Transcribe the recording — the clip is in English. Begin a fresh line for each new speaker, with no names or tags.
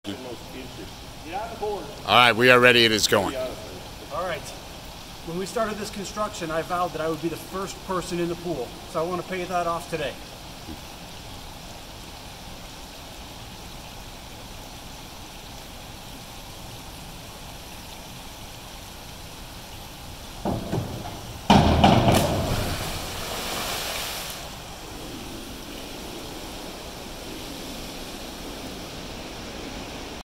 All right, we are ready. It is going.
All right. When we started this construction, I vowed that I would be the first person in the pool, so I want to pay that off today.